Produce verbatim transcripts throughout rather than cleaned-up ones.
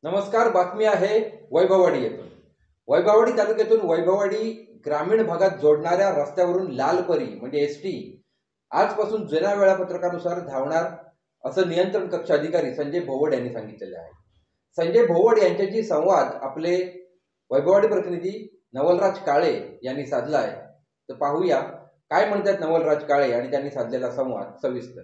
नमस्कार. बातमी आहे वैभववाडी येथून. वैभववाडी तालुक्यातून वैभववाडी ग्रामीण भागात जोडणाऱ्या रस्त्यावरून लालपरी म्हणजे एस टी आजपासून जुन्या वेळापत्रकानुसार धावणार असं नियंत्रण कक्ष अधिकारी संजय भोवड यांनी सांगितलेले आहे. संजय भोवड यांच्याशी संवाद आपले वैभववाडी प्रतिनिधी नवलराज काळे यांनी साधला आहे. तर पाहूया काय म्हणतात नवलराज काळे आणि त्यांनी साधलेला संवाद सविस्तर.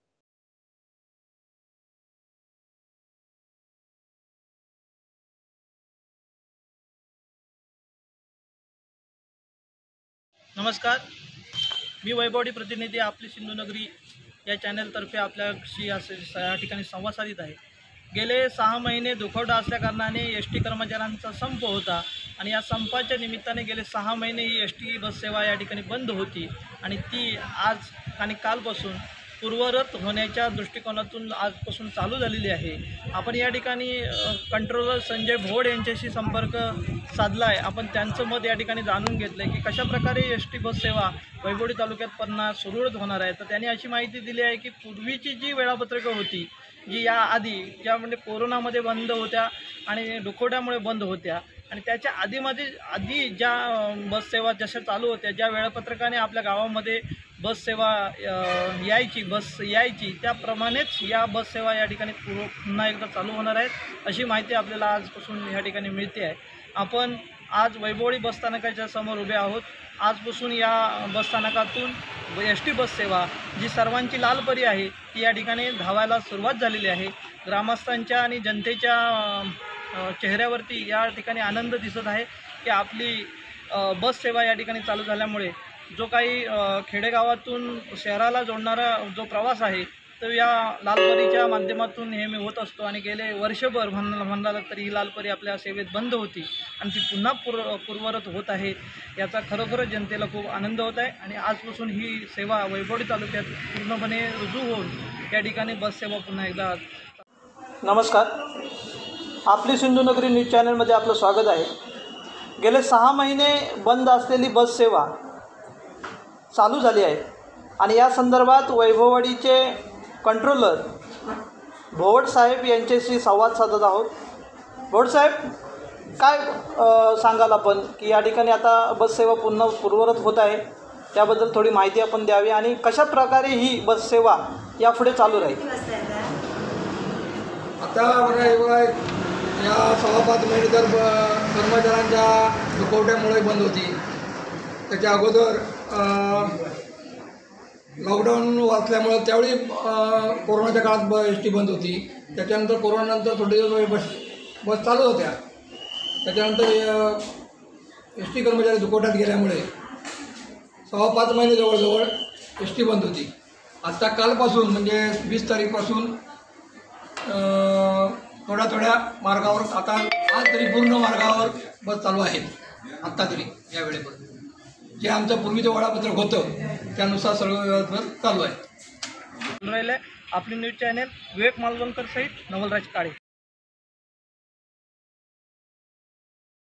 नमस्कार, मी वैभववाडी प्रतिनिधी आपली सिंधुनगरी या चॅनलतर्फे आपल्याशी असे या ठिकाणी संवाद साधित आहे. गेले सहा महिने दुखवटा असल्याकारणाने एस टी कर्मचाऱ्यांचा संप होता आणि या संपाच्या निमित्ताने गेले सहा महिने ही एस टी बस सेवा या ठिकाणी बंद होती आणि ती आज आणि कालपासून पूर्वरत होण्याच्या दृष्टिकोनातून आजपासून चालू झालेली आहे. आपण या ठिकाणी कंट्रोलर संजय भोवड यांच्याशी संपर्क साधला आहे. आपण त्यांचं मत या ठिकाणी जाणून घेतलं आहे की कशाप्रकारे एस टी बस सेवा वैभववाडी तालुक्यात पुन्हा सुरळीत होणार आहे. तर त्यांनी अशी माहिती दिली आहे की पूर्वीची जी वेळापत्रकं होती, जी या आधी ज्यामध्ये कोरोनामध्ये बंद होत्या आणि दुखवट्यामुळे बंद होत्या आणि त्याच्या आधीमध्ये आधी ज्या बस सेवा जशा चालू होत्या, ज्या वेळापत्रकाने आपल्या गावामध्ये बस सेवा यायची बस यायची त्याप्रमाणेच या बस सेवा या ठिकाणी पूर्व पुन्हा एकदा चालू होणार आहेत, अशी माहिती आपल्याला आजपासून या ठिकाणी मिळते आहे. आपण आज वैभववाडी बसस्थानकाच्या समोर उभे आहोत. आजपासून या बसस्थानकातून एस टी बस सेवा जी सर्वांची लालपरी आहे ती या ठिकाणी धावायला सुरुवात झालेली आहे. ग्रामस्थांच्या आणि जनतेच्या चेहऱ्यावरती या ठिकाणी आनंद दिसत आहे की आपली बस सेवा या ठिकाणी चालू झाल्यामुळे जो काही खेडेगावातून शहराला जोडणारा जो प्रवास आहे तो या लालपरीच्या माध्यमातून नेहमी होत असतो आणि गेले वर्षभर म्हण म्हणाला तरी ही लालपरी आपल्या सेवेत बंद होती आणि ती पुन्हा पूर पूर्वरत होत आहे. याचा खरोखरच जनतेला खूप आनंद होत आहे आणि आजपासून ही सेवा वैभववाडी तालुक्यात पूर्णपणे रुजू होऊन या ठिकाणी बस सेवा पुन्हा एकदा. नमस्कार, आपली सिंधुनगरी न्यूज चॅनलमध्ये आपलं स्वागत आहे. गेले सहा महिने बंद असलेली बस सेवा चालू झाली आहे आणि या संदर्भात वैभववाडीचे कंट्रोलर भोवड साहेब यांच्याशी संवाद साधत आहोत. भोवड साहेब, काय सांगाल आपण की या ठिकाणी आता बस सेवा पुन्हा पूर्वरत होत आहे, त्याबद्दल थोडी माहिती आपण द्यावी आणि कशा प्रकारे ही बस सेवा यापुढे चालू राहील. आता बघा, या सहा पाच महिने तर कर्मचाऱ्यांच्या दुखवट्यामुळे बंद होती. त्याच्या अगोदर लॉकडाऊन वाचल्यामुळं त्यावेळी कोरोनाच्या काळात ब एस टी बंद होती. त्याच्यानंतर कोरोनानंतर थोडे दिवस बस बस चालू होत्या. त्याच्यानंतर एस टी कर्मचारी दुखवट्यात गेल्यामुळे सहा पाच महिने जवळजवळ एस टी बंद होती. आत्ता कालपासून म्हणजे वीस तारीखपासून थोड्या थोड्या मार्गावर आता आज तरी पूर्ण मार्गावर बस चालू आहेत. आत्ता तरी या वेळेपर्यंत जे आमचं पूर्वीचं वेळापत्रक होतं त्यानुसार सर्व व्यवस्था चालू आहे. राहिले आपली न्यूज चॅनल विवेक मालवणकर सहित नवलराज काळे.